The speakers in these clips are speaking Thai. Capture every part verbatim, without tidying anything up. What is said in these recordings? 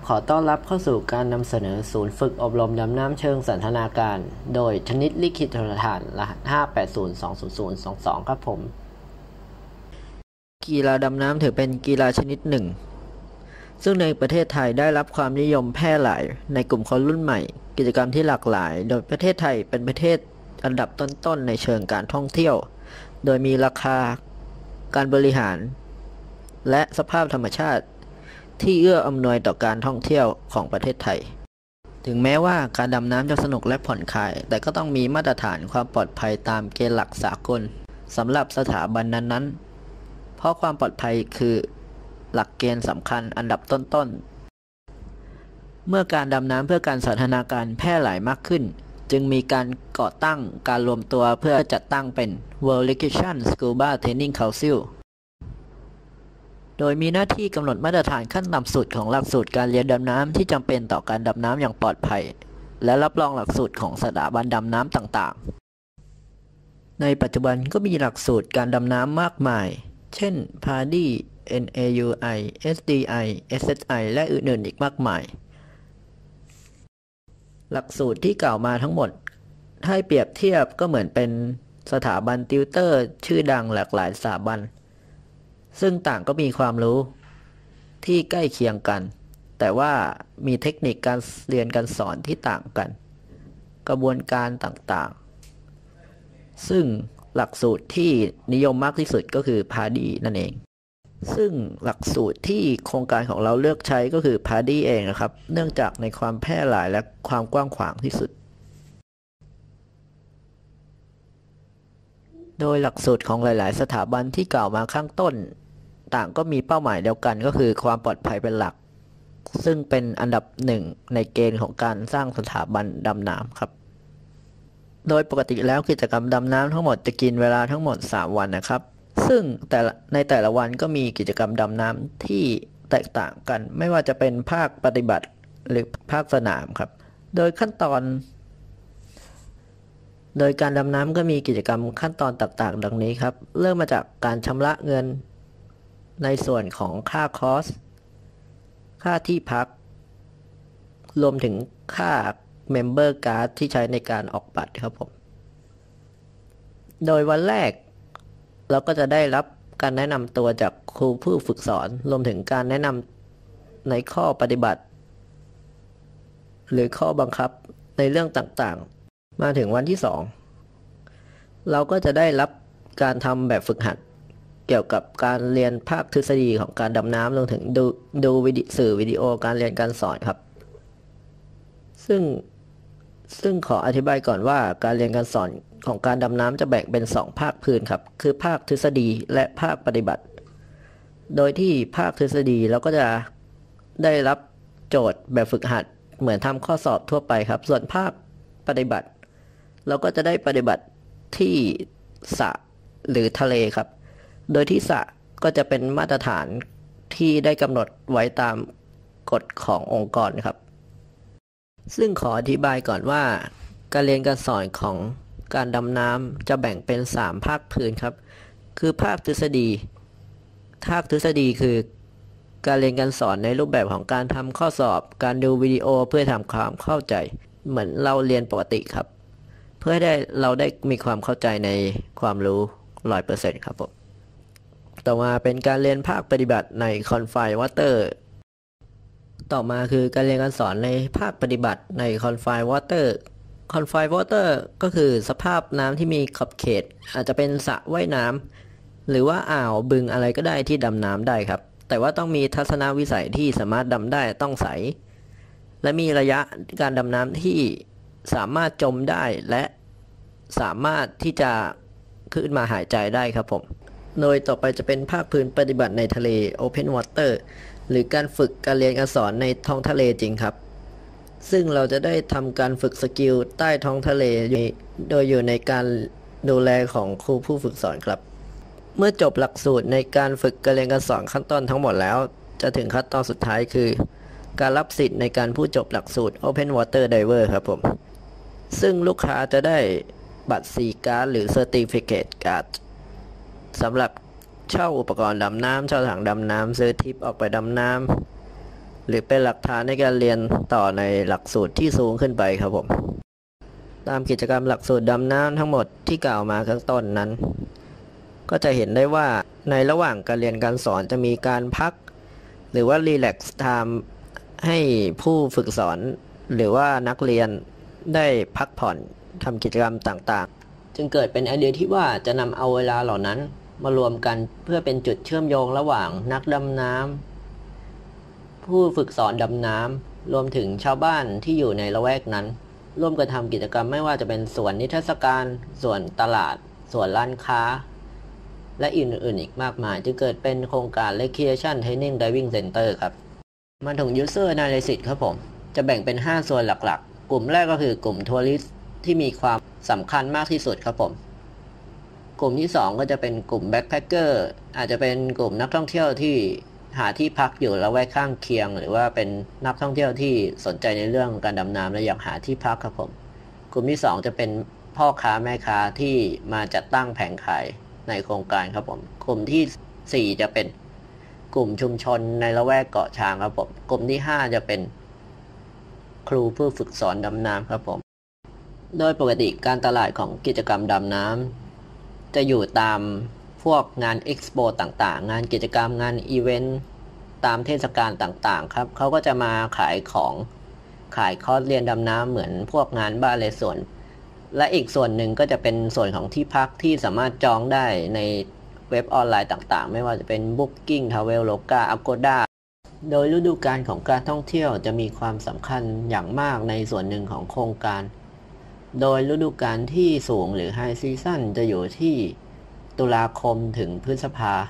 ขอต้อนรับเข้าสู่การนำเสนอศูนย์ฝึกอบรมดำน้ำเชิงสันทนาการโดยชนิดลิขิตโทรฐานรหัส ห้า แปด ศูนย์ สอง ศูนย์ ศูนย์ สอง สอง ครับผมกีฬาดำน้ำถือเป็นกีฬาชนิดหนึ่งซึ่งในประเทศไทยได้รับความนิยมแพร่หลายในกลุ่มคนรุ่นใหม่กิจกรรมที่หลากหลายโดยประเทศไทยเป็นประเทศอันดับต้นๆในเชิงการท่องเที่ยวโดยมีราคาการบริหารและสภาพธรรมชาติที่เอื้ออำนวยต่อการท่องเที่ยวของประเทศไทยถึงแม้ว่าการดำน้ำจะสนุกและผ่อนคลายแต่ก็ต้องมีมาตรฐานความปลอดภัยตามเกณฑ์หลักสากลสำหรับสถาบันนั้นๆเพราะความปลอดภัยคือหลักเกณฑ์สำคัญอันดับต้นๆเมื่อการดำน้ำเพื่อการสันทนาการแพร่หลายมากขึ้นจึงมีการก่อตั้งการรวมตัวเพื่อจัดตั้งเป็น World Recreation Scuba Training Councilโดยมีหน้าที่กำหนดมาตรฐานขั้นต่ำสุดของหลักสูตรการเรียนดำน้ำที่จำเป็นต่อการดำน้ำอย่างปลอดภัยและรับรองหลักสูตรของสถาบันดำน้ำต่างๆในปัจจุบันก็มีหลักสูตรการดำน้ำมากมายเช่น พี เอ ดี เอ็น เอ ยู ไอ เอส ดี ไอ เอส เอส ไอ และอื่นๆอีกมากมายหลักสูตรที่กล่าวมาทั้งหมดถ้าเปรียบเทียบก็เหมือนเป็นสถาบันติวเตอร์ชื่อดังหลากหลายสถาบันซึ่งต่างก็มีความรู้ที่ใกล้เคียงกันแต่ว่ามีเทคนิคการเรียนการสอนที่ต่างกันกระบวนการต่างๆซึ่งหลักสูตรที่นิยมมากที่สุดก็คือ พี เอ ดี นั่นเองซึ่งหลักสูตรที่โครงการของเราเลือกใช้ก็คือ พี เอ ดี เองนะครับเนื่องจากในความแพร่หลายและความกว้างขวางที่สุดโดยหลักสูตรของหลายๆสถาบันที่กล่าวมาข้างต้นต่างก็มีเป้าหมายเดียวกันก็คือความปลอดภัยเป็นหลักซึ่งเป็นอันดับหนึ่งในเกณฑ์ของการสร้างสถาบันดำน้ำครับโดยปกติแล้วกิจกรรมดำน้ำทั้งหมดจะกินเวลาทั้งหมดสามวันนะครับซึ่งแต่ในแต่ละวันก็มีกิจกรรมดำน้ำที่แตกต่างกันไม่ว่าจะเป็นภาคปฏิบัติหรือภาคสนามครับโดยขั้นตอนโดยการดำน้ำก็มีกิจกรรมขั้นตอนต่างๆดังนี้ครับเริ่มมาจากการชำระเงินในส่วนของค่าคอร์สค่าที่พักรวมถึงค่าเมมเบอร์การ์ดที่ใช้ในการออกบัตรครับผมโดยวันแรกเราก็จะได้รับการแนะนำตัวจากครูผู้ฝึกสอนรวมถึงการแนะนำในข้อปฏิบัติหรือข้อบังคับในเรื่องต่างๆมาถึงวันที่สองเราก็จะได้รับการทำแบบฝึกหัดเกี่ยวกับการเรียนภาคทฤษฎีของการดำน้ำรวมถึงดูดูวิดีสื่อวิดีโอการเรียนการสอนครับซึ่งซึ่งขออธิบายก่อนว่าการเรียนการสอนของการดำน้ำจะแบ่งเป็นสองภาคพื้นครับคือภาคทฤษฎีและภาคปฏิบัติโดยที่ภาคทฤษฎีเราก็จะได้รับโจทย์แบบฝึกหัดเหมือนทำข้อสอบทั่วไปครับส่วนภาคปฏิบัติเราก็จะได้ปฏิบัติที่สระหรือทะเลครับโดยที่สระก็จะเป็นมาตรฐานที่ได้กำหนดไว้ตามกฎขององค์กรครับซึ่งขออธิบายก่อนว่าการเรียนการสอนของการดำน้ำจะแบ่งเป็นสามภาคพื้นครับคือภาคทฤษฎีภาคทฤษฎีคือการเรียนการสอนในรูปแบบของการทำข้อสอบการดูวิดีโอเพื่อทำความเข้าใจเหมือนเราเรียนปกติครับเพื่อให้ได้เราได้มีความเข้าใจในความรู้ ร้อยเปอร์เซ็นต์ ครับผมต่อมาเป็นการเรียนภาคปฏิบัติใน Confined Water ต่อมาคือการเรียนการสอนในภาคปฏิบัติใน Confined Water Confined Water ก็คือสภาพน้ำที่มีขอบเขตอาจจะเป็นสระว่ายน้ำหรือว่าอ่าวบึงอะไรก็ได้ที่ดำน้ำได้ครับแต่ว่าต้องมีทัศนวิสัยที่สามารถดำได้ต้องใสและมีระยะการดำน้ำที่สามารถจมได้และสามารถที่จะขึ้นมาหายใจได้ครับผมโดยต่อไปจะเป็นภาคพื้นปฏิบัติในทะเล Open Water หรือการฝึกการเรียนการสอนในท้องทะเลจริงครับซึ่งเราจะได้ทำการฝึกสกิลใต้ท้องทะเลโดยอยู่ในการดูแลของครูผู้ฝึกสอนครับเมื่อจบหลักสูตรในการฝึกการเรียนการสอนขั้นต้นทั้งหมดแล้วจะถึงขั้นตอนสุดท้ายคือการรับสิทธิ์ในการผู้จบหลักสูตร Open Water Diver ครับผมซึ่งลูกค้าจะได้บัตร ซี การ์ด หรือ Certificate Card สำหรับเช่าอุปกรณ์ดำน้ำเช่าถังดำน้ำซื้อทริปออกไปดำน้ำหรือเป็นหลักฐานในการเรียนต่อในหลักสูตรที่สูงขึ้นไปครับผมตามกิจกรรมหลักสูตรดำน้ำทั้งหมดที่กล่าวมาข้างต้นนั้นก็จะเห็นได้ว่าในระหว่างการเรียนการสอนจะมีการพักหรือว่า relax time ให้ผู้ฝึกสอนหรือว่านักเรียนได้พักผ่อนทำกิจกรรมต่างๆจึงเกิดเป็นไอเดียที่ว่าจะนำเอาเวลาเหล่านั้นมารวมกันเพื่อเป็นจุดเชื่อมโยงระหว่างนักดำน้ำผู้ฝึกสอนดำน้ำรวมถึงชาวบ้านที่อยู่ในละแวกนั้นร่วมกันทำกิจกรรมไม่ว่าจะเป็นสวนนิทรรศการสวนตลาดสวนร้านค้าและอื่นๆอีกมากมายจึงเกิดเป็นโครงการ Recreation Training Diving Center ครับมาถึง User Analysis ครับผมจะแบ่งเป็นห้าส่วนหลักๆกลุ่มแรกก็คือกลุ่มทัวริสต์ที่มีความสำคัญมากที่สุดครับผมกลุ่มที่สองก็จะเป็นกลุ่มแบ็คแพคเกอร์อาจจะเป็นกลุ่มนักท่องเที่ยวที่หาที่พักอยู่ละแวกข้างเคียงหรือว่าเป็นนักท่องเที่ยวที่สนใจในเรื่องการดำน้ำและอยากหาที่พักครับผมกลุ่มที่สองจะเป็นพ่อค้าแม่ค้าที่มาจัดตั้งแผงขายในโครงการครับผมกลุ่มที่สี่จะเป็นกลุ่มชุมชนในละแวกเกาะช้างครับผมกลุ่มที่ห้าจะเป็นครูผู้ฝึกสอนดำน้ำครับผมโดยปกติการตลาดของกิจกรรมดำน้ำจะอยู่ตามพวกงานเอ็กซ์โปต่างๆงานกิจกรรมงานอีเวนต์ตามเทศกาลต่างๆครับเขาก็จะมาขายของขายคอร์สเรียนดำน้ำเหมือนพวกงานบ้านเลสวนและอีกส่วนหนึ่งก็จะเป็นส่วนของที่พักที่สามารถจองได้ในเว็บออนไลน์ต่างๆไม่ว่าจะเป็น Booking Traveloka Agoda โดยฤดูกาลของการท่องเที่ยวจะมีความสำคัญอย่างมากในส่วนหนึ่งของโครงการโดยฤดูกาลที่สูงหรือ High Season จะอยู่ที่ตุลาคมถึงพฤษภา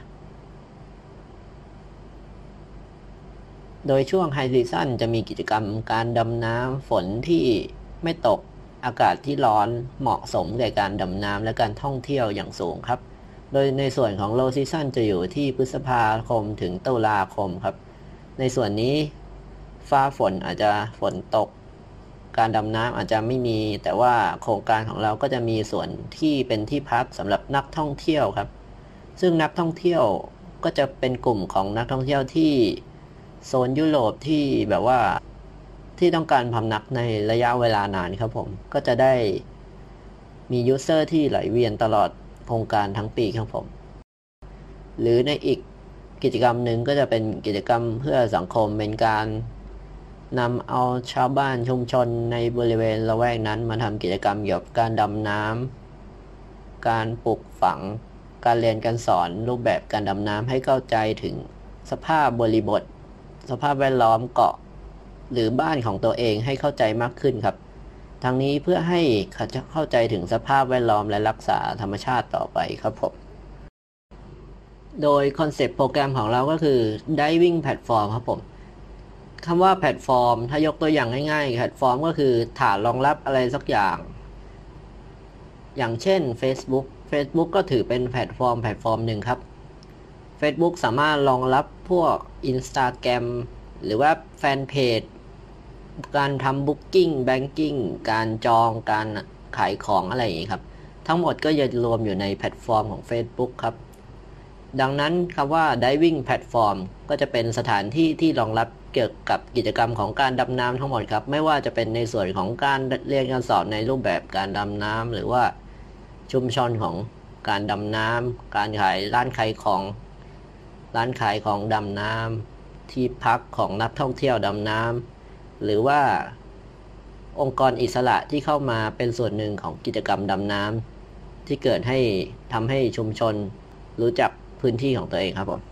โดยช่วง High Season จะมีกิจกรรมการดำน้ำฝนที่ไม่ตกอากาศที่ร้อนเหมาะสมแก่การดำน้ำและการท่องเที่ยวอย่างสูงครับโดยในส่วนของ Low Season จะอยู่ที่พฤษภาคมถึงตุลาคมครับในส่วนนี้ฟ้าฝนอาจจะฝนตกการดำน้ำอาจจะไม่มีแต่ว่าโครงการของเราก็จะมีส่วนที่เป็นที่พักสำหรับนักท่องเที่ยวครับซึ่งนักท่องเที่ยวก็จะเป็นกลุ่มของนักท่องเที่ยวที่โซนยุโรปที่แบบว่าที่ต้องการพำนักในระยะเวลานานครับผมก็จะได้มียูเซอร์ที่ไหลเวียนตลอดโครงการทั้งปีครับผมหรือในอีกกิจกรรมหนึ่งก็จะเป็นกิจกรรมเพื่อสังคมเป็นการนำเอาชาวบ้านชุมชนในบริเวณละแวกนั้นมาทำกิจกรรมเกี่ยวกับการดำน้ำการปลูกฝังการเรียนการสอนรูปแบบการดำน้ำให้เข้าใจถึงสภาพบริบทสภาพแวดล้อมเกาะหรือบ้านของตัวเองให้เข้าใจมากขึ้นครับทั้งนี้เพื่อให้เข้าใจถึงสภาพแวดล้อมและรักษาธรรมชาติต่อไปครับผมโดยคอนเซปต์โปรแกรมของเราก็คือ Diving Platform ครับผมคำว่าแพลตฟอร์มถ้ายกตัวอย่างง่ายๆแพลตฟอร์มก็คือฐานรองรับอะไรสักอย่างอย่างเช่น Facebook Facebook ก็ถือเป็นแพลตฟอร์มแพลตฟอร์มหนึ่งครับ Facebook สามารถรองรับพวก Instagram หรือว่าแฟนเพจการทำ Booking Banking การจองการขายของอะไรอย่างนี้ครับทั้งหมดก็จะรวมอยู่ในแพลตฟอร์มของ Facebook ครับดังนั้นคำว่า Diving Platform ก็จะเป็นสถานที่ที่รองรับเกี่ยวกับกิจกรรมของการดำน้ำทั้งหมดครับไม่ว่าจะเป็นในส่วนของการเรียนการสอนในรูปแบบการดำน้ำหรือว่าชุมชนของการดำน้ำการขายร้านขายของร้านขายของดำน้ำที่พักของนักท่องเที่ยวดำน้ำหรือว่าองค์กรอิสระที่เข้ามาเป็นส่วนหนึ่งของกิจกรรมดำน้ำที่เกิดให้ทำให้ชุมชนรู้จักพื้นที่ของตัวเองครับผม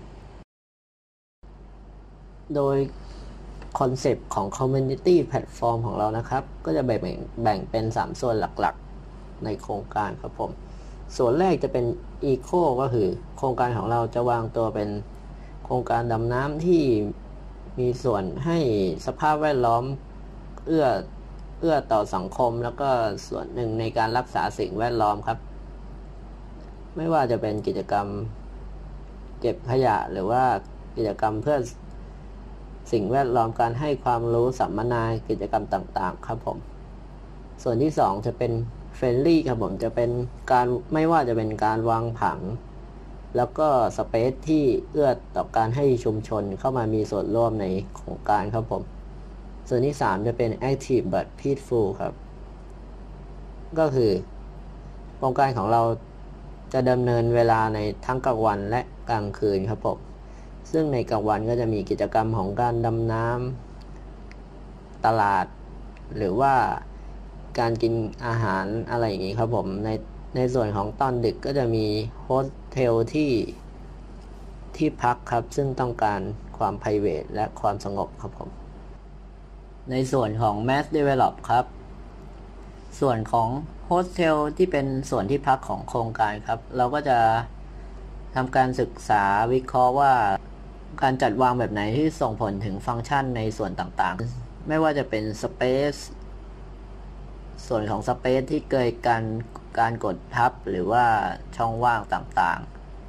โดยคอนเซปต์ของ Community Platform ของเรานะครับก็จะแบ่งแบ่งเป็นสามส่วนหลักๆในโครงการครับผมส่วนแรกจะเป็น Eco ก็คือโครงการของเราจะวางตัวเป็นโครงการดำน้ำที่มีส่วนให้สภาพแวดล้อมเอื้อเอื้อต่อสังคมแล้วก็ส่วนหนึ่งในการรักษาสิ่งแวดล้อมครับไม่ว่าจะเป็นกิจกรรมเก็บขยะหรือว่ากิจกรรมเพื่อสิ่งแวดล้อมการให้ความรู้สัมมนากิจกรรมต่างๆครับผมส่วนที่สองจะเป็นเฟรนลี่ครับผมจะเป็นการไม่ว่าจะเป็นการวางผังแล้วก็สเปซที่เอื้อต่อการให้ชุมชนเข้ามามีส่วนร่วมในโครงการครับผมส่วนที่สามจะเป็น active but peaceful ครับก็คือโครงการของเราจะดำเนินเวลาในทั้งกลางวันและกลางคืนครับผมซึ่งในกลางวันก็จะมีกิจกรรมของการดำน้ำตลาดหรือว่าการกินอาหารอะไรอย่างนี้ครับผมในในส่วนของตอนดึกก็จะมีโฮสเทลที่ที่พักครับซึ่งต้องการความ private และความสงบครับผมในส่วนของ Mass Develop ครับส่วนของโฮสเทลที่เป็นส่วนที่พักของโครงการครับเราก็จะทำการศึกษาวิเคราะห์ว่าการจัดวางแบบไหนที่ส่งผลถึงฟังก์ชันในส่วนต่างๆไม่ว่าจะเป็น Space ส่วนของ Space ที่เกิดการการกดทับหรือว่าช่องว่างต่าง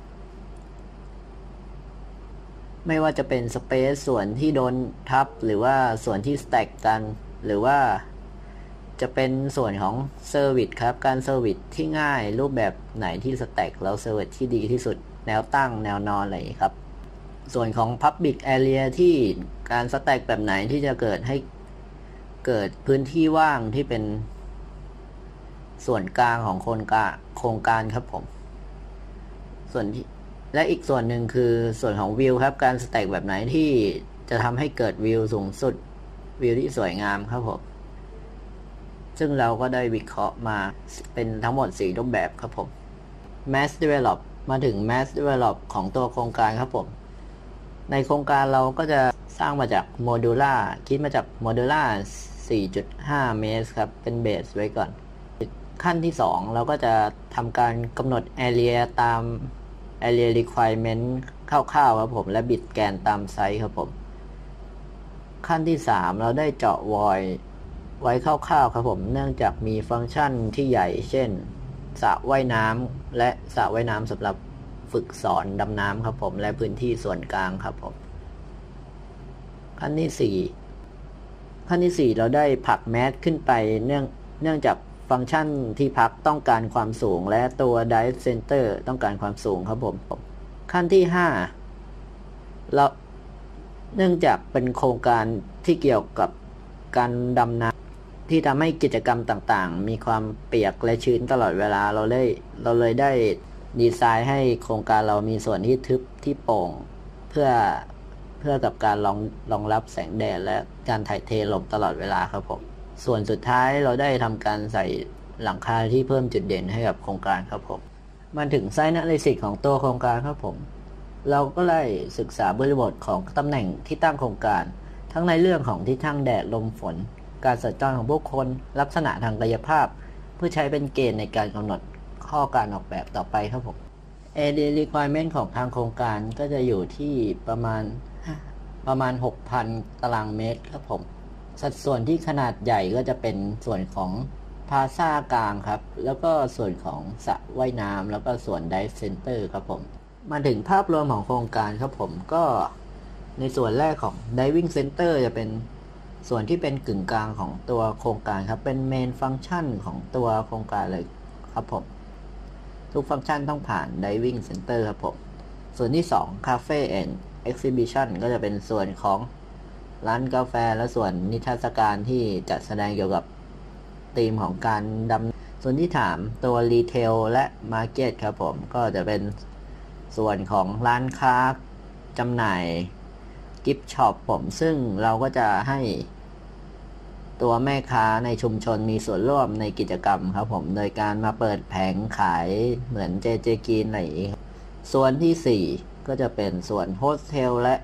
ๆไม่ว่าจะเป็น Space ส่วนที่โดนทับหรือว่าส่วนที่ Stack กันหรือว่าจะเป็นส่วนของเซอร์วิสครับการเซอร์วิสที่ง่ายรูปแบบไหนที่สแต็กแล้วเซอร์วิสที่ดีที่สุดแนวตั้งแนวนอนอะไรครับส่วนของ Public Area ที่การสแต็กแบบไหนที่จะเกิดให้เกิดพื้นที่ว่างที่เป็นส่วนกลางของโครงการโครงการครับผมส่วนที่และอีกส่วนหนึ่งคือส่วนของวิวครับการสแต็กแบบไหนที่จะทำให้เกิดวิวสูงสุดวิวที่สวยงามครับผมซึ่งเราก็ได้วิเคราะห์มาเป็นทั้งหมดสี่รูปแบบครับผม Mass Develop มาถึง Mass Develop ของตัวโครงการครับผมในโครงการเราก็จะสร้างมาจากโมดูล่าคิดมาจากโมดูล่า สี่จุดห้า เมตรครับเป็นเบสไว้ก่อนขั้นที่สองเราก็จะทำการกำหนด Area ตาม Area Requirement คร่าวๆครับผมและบิดแกนตามไซส์ครับผมขั้นที่สามเราได้เจาะ voidไว้คร่าวๆครับผมเนื่องจากมีฟังก์ชันที่ใหญ่เช่นสระว่ายน้ำและสระว่ายน้ำสำหรับฝึกสอนดำน้ำครับผมและพื้นที่ส่วนกลางครับผมขั้นที่สี่ขั้นที่สี่เราได้ผลักแมสขึ้นไปเนื่องเนื่องจากฟังก์ชันที่พักต้องการความสูงและตัว Dive Center ต้องการความสูงครับผมขั้นที่ห้าเราเนื่องจากเป็นโครงการที่เกี่ยวกับการดำน้ำที่ทำให้กิจกรรมต่างๆมีความเปียกและชื้นตลอดเวลาเราเลยเราเลยได้ดีไซน์ให้โครงการเรามีส่วนที่ทึบที่โปร่งเพื่อเพื่อกับการรองรองรับแสงแดดและการถ่ายเทลมตลอดเวลาครับผมส่วนสุดท้ายเราได้ทำการใส่หลังคาที่เพิ่มจุดเด่นให้กับโครงการครับผมมาถึงไซต์แอนาลิซิสของตัวโครงการครับผมเราก็ได้ศึกษาบริบทของตำแหน่งที่ตั้งโครงการทั้งในเรื่องของทิศทางแดดลมฝนการสัญจรของผู้คนลักษณะทางกายภาพเพื่อใช้เป็นเกณฑ์ในการกำหนดข้อการออกแบบต่อไปครับผม Area Requirement ของทางโครงการก็จะอยู่ที่ประมาณประมาณ หกพัน ตารางเมตรครับผมสัดส่วนที่ขนาดใหญ่ก็จะเป็นส่วนของพลาซ่ากลางครับแล้วก็ส่วนของสระว่ายน้ำแล้วก็ส่วน Dive Center ครับผมมาถึงภาพรวมของโครงการครับผมก็ในส่วนแรกของ Diving Center จะเป็นส่วนที่เป็นกึ่งกลางของตัวโครงการครับเป็น Main Function ของตัวโครงการเลยครับผมทุกฟังก์ชันต้องผ่าน Diving Center ครับผมส่วนที่สอง Cafe and Exhibition ก็จะเป็นส่วนของร้านกาแฟและส่วนนิทรรศการที่จัดแสดงเกี่ยวกับธีมของการดำส่วนที่สามตัว Retail และ Market ครับผมก็จะเป็นส่วนของร้านค้าจำหน่ายกิฟต์ช็อปผมซึ่งเราก็จะให้ตัวแม่ค้าในชุมชนมีส่วนร่วมในกิจกรรมครับผมโดยการมาเปิดแผงขายเหมือน เจ เจ Green อะไรอย่างนี้ส่วนที่สี่ก็จะเป็นส่วนโฮสเทลและ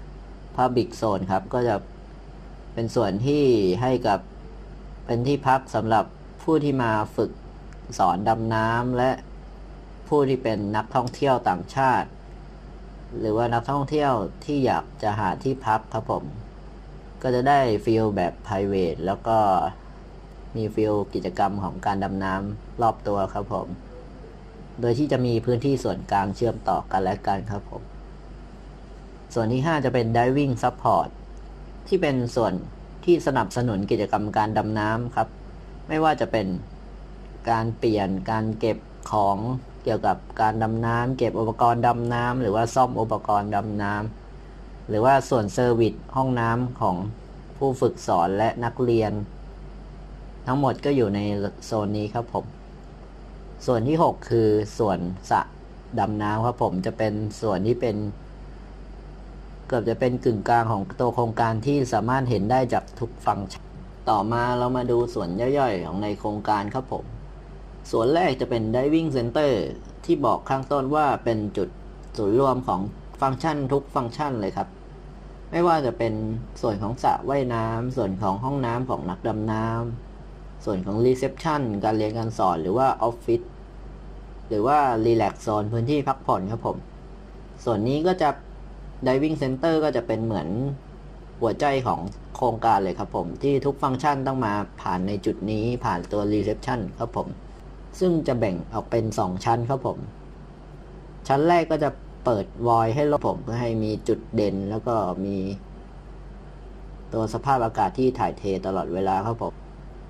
Public Zone ครับก็จะเป็นส่วนที่ให้กับเป็นที่พักสำหรับผู้ที่มาฝึกสอนดำน้ำและผู้ที่เป็นนักท่องเที่ยวต่างชาติหรือว่านักท่องเที่ยวที่อยากจะหาที่พักครับผมก็จะได้ฟีลแบบ private แล้วก็มีฟีลกิจกรรมของการดำน้ำรอบตัวครับผมโดยที่จะมีพื้นที่ส่วนกลางเชื่อมต่อกันและกันครับผมส่วนที่ห้าจะเป็น diving support ที่เป็นส่วนที่สนับสนุนกิจกรรมการดำน้ำครับไม่ว่าจะเป็นการเปลี่ยนการเก็บของเกี่ยวกับการดำน้ำเก็บอุปกรณ์ดำน้ำหรือว่าซ่อมอุปกรณ์ดำน้ำหรือว่าส่วนเซอร์วิสห้องน้ำของผู้ฝึกสอนและนักเรียนทั้งหมดก็อยู่ในโซนนี้ครับผมส่วนที่หกคือส่วนสระดำน้ำครับผมจะเป็นส่วนที่เป็นเกือบจะเป็นกึ่งกลางของตัวโครงการที่สามารถเห็นได้จากทุกฟังก์ชันต่อมาเรามาดูส่วนย่อยๆของในโครงการครับผมส่วนแรกจะเป็น Diving Center ที่บอกข้างต้นว่าเป็นจุดศูนย์รวมของฟังก์ชันทุกฟังก์ชันเลยครับไม่ว่าจะเป็นส่วนของสระว่ายน้ำส่วนของห้องน้ำของนักดำน้ำส่วนของ Reception การเรียนการสอนหรือว่าออฟฟิศหรือว่า Relax Zone พื้นที่พักผ่อนครับผมส่วนนี้ก็จะ Diving Center ก็จะเป็นเหมือนหัวใจของโครงการเลยครับผมที่ทุกฟังก์ชันต้องมาผ่านในจุดนี้ผ่านตัว Reception ครับผมซึ่งจะแบ่งออกเป็นสองชั้นครับผมชั้นแรกก็จะเปิดวอยให้ลมผมเพื่อให้มีจุดเด่นแล้วก็มีตัวสภาพอากาศที่ถ่ายเทตลอดเวลาครับผม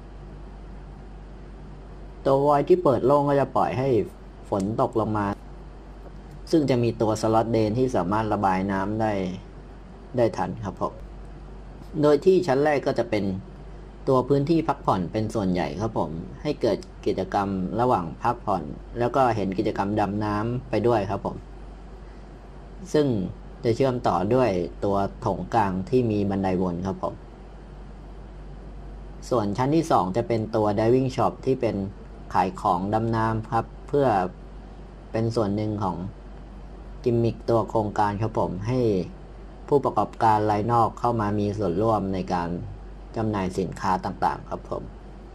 ตัววอยที่เปิดโล่งก็จะปล่อยให้ฝนตกลงมาซึ่งจะมีตัวสล็อตเดนที่สามารถระบายน้ำได้ได้ทันครับผมโดยที่ชั้นแรกก็จะเป็นตัวพื้นที่พักผ่อนเป็นส่วนใหญ่ครับผมให้เกิดกิจกรรมระหว่างพักผ่อนแล้วก็เห็นกิจกรรมดำน้ำไปด้วยครับผมซึ่งจะเชื่อมต่อด้วยตัวโถงกลางที่มีบันไดวนครับผมส่วนชั้นที่สองจะเป็นตัว Diving Shop ที่เป็นขายของดำน้ำครับเพื่อเป็นส่วนหนึ่งของกิมมิคตัวโครงการครับผมให้ผู้ประกอบการรายนอกเข้ามามีส่วนร่วมในการจำหน่ายสินค้าต่างๆครับผม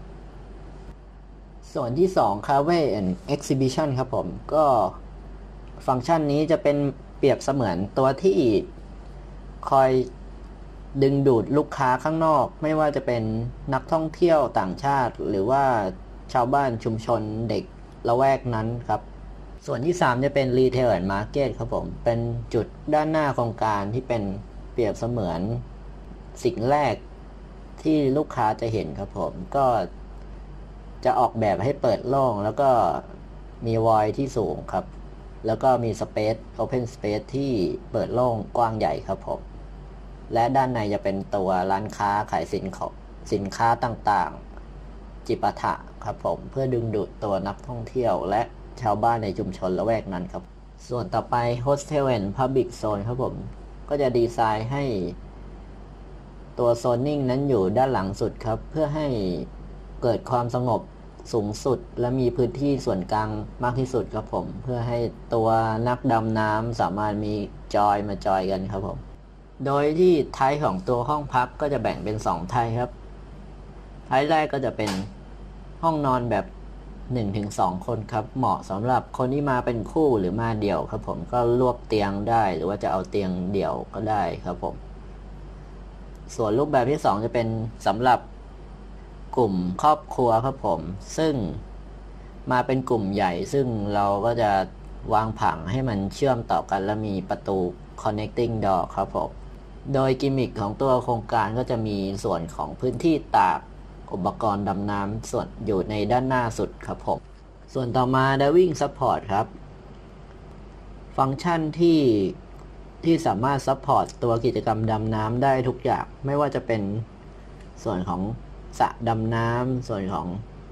ส่วนที่สอง Cafe and Exhibition ครับผมก็ฟังก์ชันนี้จะเป็นเปรียบเสมือนตัวที่คอยดึงดูดลูกค้าข้างนอกไม่ว่าจะเป็นนักท่องเที่ยวต่างชาติหรือว่าชาวบ้านชุมชนเด็กละแวกนั้นครับส่วนที่สามจะเป็น Retail and Market ครับผมเป็นจุดด้านหน้าโครงการที่เป็นเปรียบเสมือนสิ่งแรกที่ลูกค้าจะเห็นครับผมก็จะออกแบบให้เปิดโล่งแล้วก็มีวอยที่สูงครับแล้วก็มี Space Open Space ที่เปิดโล่งกว้างใหญ่ครับผมและด้านในจะเป็นตัวร้านค้าขายสินของสินค้าต่างๆจิปาถะครับผมเพื่อดึงดูดตัวนักท่องเที่ยวและชาวบ้านในชุมชนละแวกนั้นครับส่วนต่อไป Hostel and Public Zone ครับผมก็จะดีไซน์ให้ตัวโซนนิ่งนั้นอยู่ด้านหลังสุดครับเพื่อให้เกิดความสงบสูงสุดและมีพื้นที่ส่วนกลางมากที่สุดครับผมเพื่อให้ตัวนักดำน้ำสามารถมีจอยมาจอยกันครับผมโดยที่ไทป์ของตัวห้องพักก็จะแบ่งเป็นสองไทป์ครับไทป์แรกก็จะเป็นห้องนอนแบบ หนึ่งถึงสอง คนครับเหมาะสำหรับคนที่มาเป็นคู่หรือมาเดี่ยวครับผมก็รวบเตียงได้หรือว่าจะเอาเตียงเดี่ยวก็ได้ครับผมส่วนรูปแบบที่สองจะเป็นสำหรับกลุ่มครอบครัวครับผมซึ่งมาเป็นกลุ่มใหญ่ซึ่งเราก็จะวางผังให้มันเชื่อมต่อกันและมีประตู connecting door ครับผมโดยกิมมิคของตัวโครงการก็จะมีส่วนของพื้นที่ตากอุปกรณ์ดำน้ำส่วนอยู่ในด้านหน้าสุดครับผมส่วนต่อมา Diving Support ครับฟังก์ชันที่ที่สามารถซัพพอร์ตตัวกิจกรรมดำน้ำได้ทุกอย่างไม่ว่าจะเป็นส่วนของสระดำน้ำส่วนของ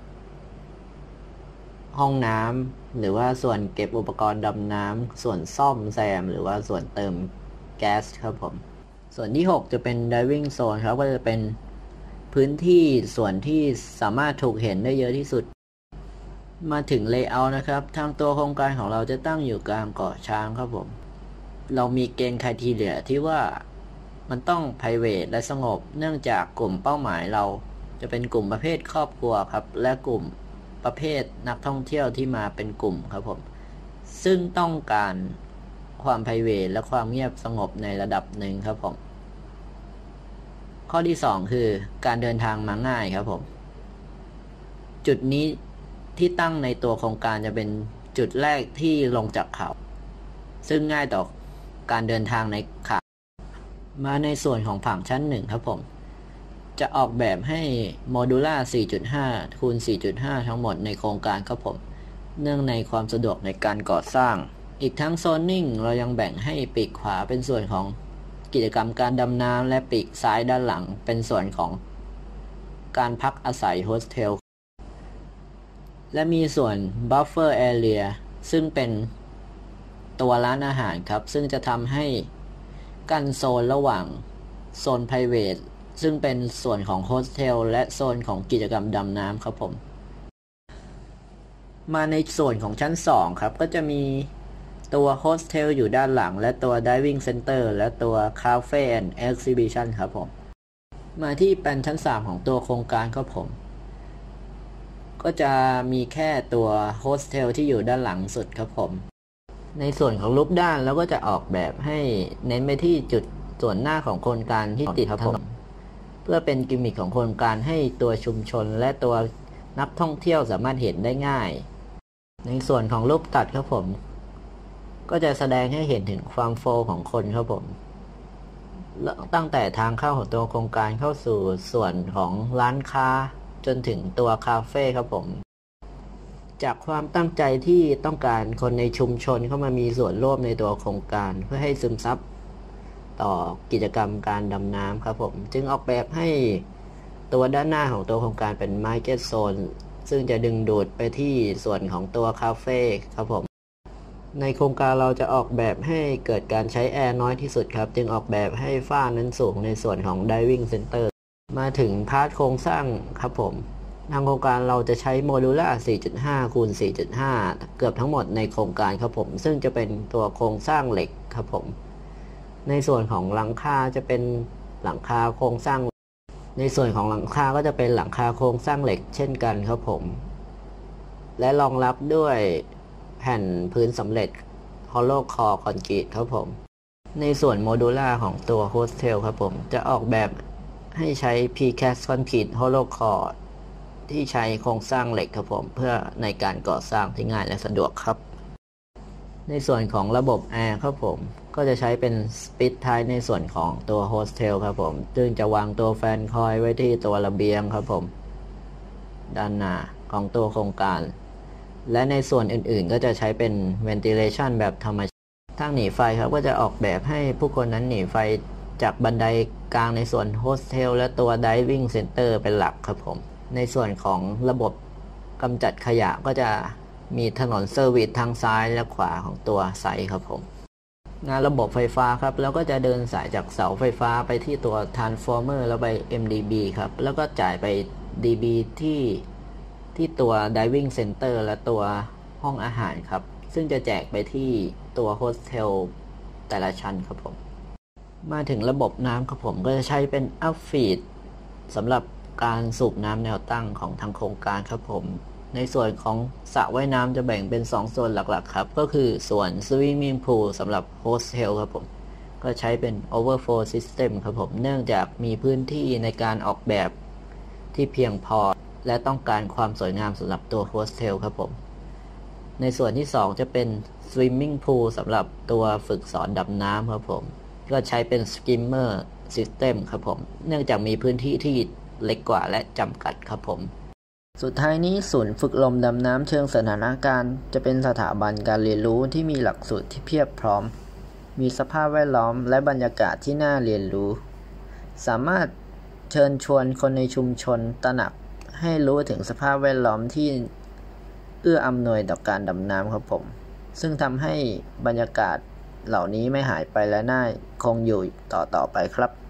ห้องน้ำหรือว่าส่วนเก็บอุปกรณ์ดำน้ำส่วนซ่อมแซมหรือว่าส่วนเติมแก๊สครับผมส่วนที่หกจะเป็น Diving Zone ครับก็จะเป็นพื้นที่ส่วนที่สามารถถูกเห็นได้เยอะที่สุดมาถึง Layout นะครับทางตัวโครงการของเราจะตั้งอยู่กลางเกาะช้างครับผมเรามีเกณฑ์ Criteria ที่ว่ามันต้อง private และสงบเนื่องจากกลุ่มเป้าหมายเราจะเป็นกลุ่มประเภทครอบครัวครับและกลุ่มประเภทนักท่องเที่ยวที่มาเป็นกลุ่มครับผมซึ่งต้องการความ private และความเงียบสงบในระดับหนึ่งครับผมข้อที่สองคือการเดินทางมาง่ายครับผมจุดนี้ที่ตั้งในตัวโครงการจะเป็นจุดแรกที่ลงจากเขาซึ่งง่ายต่อการเดินทางในขามาในส่วนของผังชั้นหนึ่งครับผมจะออกแบบให้โมดูล่า สี่จุดห้า คูณ สี่จุดห้า ทั้งหมดในโครงการครับผมเนื่องในความสะดวกในการก่อสร้างอีกทั้งโซนนิ่งเรายังแบ่งให้ปีกขวาเป็นส่วนของกิจกรรมการดำน้ำและปีกซ้ายด้านหลังเป็นส่วนของการพักอาศัยโฮสเทลและมีส่วน Buffer Area ซึ่งเป็นตัวร้านอาหารครับซึ่งจะทำให้กั้นโซนระหว่างโซน Private ซึ่งเป็นส่วนของโฮสเทลและโซนของกิจกรรมดำน้ำครับผมมาในส่วนของชั้นสองครับก็จะมีตัวโฮสเทลอยู่ด้านหลังและตัว Diving Center และตัว Cafe and Exhibition ครับผมมาที่แปลนชั้นสามของตัวโครงการครับผมก็จะมีแค่ตัวโฮสเทลที่อยู่ด้านหลังสุดครับผมในส่วนของรูปด้านแล้วก็จะออกแบบให้เน้นไปที่จุดส่วนหน้าของโครงการที่ติดถนนเพื่อเป็นกิมมิคของโครงการให้ตัวชุมชนและตัวนักท่องเที่ยวสามารถเห็นได้ง่ายในส่วนของรูปตัดครับผมก็จะแสดงให้เห็นถึงความโฟล์ของคนครับผมตั้งแต่ทางเข้าของตัวโครงการเข้าสู่ส่วนของร้านค้าจนถึงตัวคาเฟ่ครับผมจากความตั้งใจที่ต้องการคนในชุมชนเข้ามามีส่วนร่วมในตัวโครงการเพื่อให้ซึมซับต่อกิจกรรมการดำน้ำครับผมจึงออกแบบให้ตัวด้านหน้าของตัวโครงการเป็น Market Zone ซึ่งจะดึงดูดไปที่ส่วนของตัวคาเฟ่ครับผมในโครงการเราจะออกแบบให้เกิดการใช้แอร์น้อยที่สุดครับจึงออกแบบให้ฝ้านั้นสูงในส่วนของ Diving Center มาถึงพาร์ทโครงสร้างครับผมทางโครงการเราจะใช้โมดูล่า สี่จุดห้า คูณ สี่จุดห้า เกือบทั้งหมดในโครงการครับผมซึ่งจะเป็นตัวโครงสร้างเหล็กครับผมในส่วนของหลังคาจะเป็นหลังคาโครงสร้างในส่วนของหลังคาก็จะเป็นหลังคาโครงสร้างเหล็กเช่นกันครับผมและรองรับด้วยแผ่นพื้นสำเร็จ Hollow Core คอนกรีตครับผมในส่วนโมดูล่าของตัวโฮสเทลครับผมจะออกแบบให้ใช้ Precast Concrete Hollow Core ที่ใช้โครงสร้างเหล็กครับผมเพื่อในการก่อสร้างที่ง่ายและสะดวกครับในส่วนของระบบแอร์ครับผมก็จะใช้เป็นสปิทไทป์ในส่วนของตัวโฮสเทลครับผมซึ่งจะวางตัวแฟนคอยไว้ที่ตัวระเบียงครับผมด้านหน้าของตัวโครงการและในส่วนอื่นๆก็จะใช้เป็น ventilation แบบธรรมชาติทางหนีไฟครับก็จะออกแบบให้ผู้คนนั้นหนีไฟจากบันไดกลางในส่วนโฮสเทลและตัว diving center เป็นหลักครับผมในส่วนของระบบกำจัดขยะก็จะมีถนนเซอร์วิสทางซ้ายและขวาของตัวไซต์ครับผมงานระบบไฟฟ้าครับแล้วก็จะเดินสายจากเสาไฟฟ้าไปที่ตัว transformer แล้วไป เอ็ม ดี บี ครับแล้วก็จ่ายไป ดี บี ที่ที่ตัว diving center และตัวห้องอาหารครับซึ่งจะแจกไปที่ตัวโฮสเทลแต่ละชั้นครับผมมาถึงระบบน้ำครับผมก็จะใช้เป็นอัพฟีดสำหรับการสูบน้ำแนวตั้งของทางโครงการครับผมในส่วนของสระว่ายน้ำจะแบ่งเป็นสองส่วนหลักๆครับก็คือส่วน swimming pool สำหรับโฮสเทลครับผมก็ใช้เป็น overflow system ครับผมเนื่องจากมีพื้นที่ในการออกแบบที่เพียงพอและต้องการความสวยงามสำหรับตัวโฮสเทลครับผมในส่วนที่สองจะเป็น swimming pool สำหรับตัวฝึกสอนดำน้ำครับผมก็ใช้เป็น skimmer system ครับผมเนื่องจากมีพื้นที่ที่เล็กกว่าและจำกัดครับผมสุดท้ายนี้ศูนย์ฝึกลมดำน้ำเชิงสถานการณ์จะเป็นสถาบันการเรียนรู้ที่มีหลักสูตรที่เพียบพร้อมมีสภาพแวดล้อมและบรรยากาศที่น่าเรียนรู้สามารถเชิญชวนคนในชุมชนตระหนักให้รู้ถึงสภาพแวดล้อมที่เอื้ออำนวยต่อการดำน้ำครับผมซึ่งทำให้บรรยากาศเหล่านี้ไม่หายไปและน่าคงอยู่ต่อต่อไปครับ